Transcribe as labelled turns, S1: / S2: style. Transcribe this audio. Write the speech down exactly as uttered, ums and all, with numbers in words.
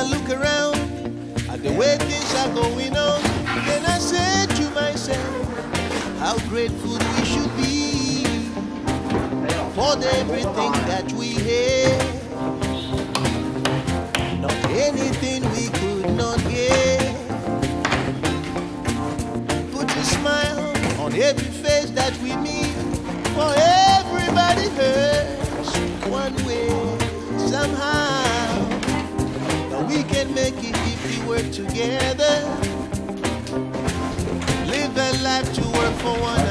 S1: I look around at the way things are going on, then I say to myself, how grateful we should be for everything that we have. Not anything we could not get. Put a smile on every face that we meet, for everybody hurts one way somehow. But we can make it if we work together. Live a life to work for one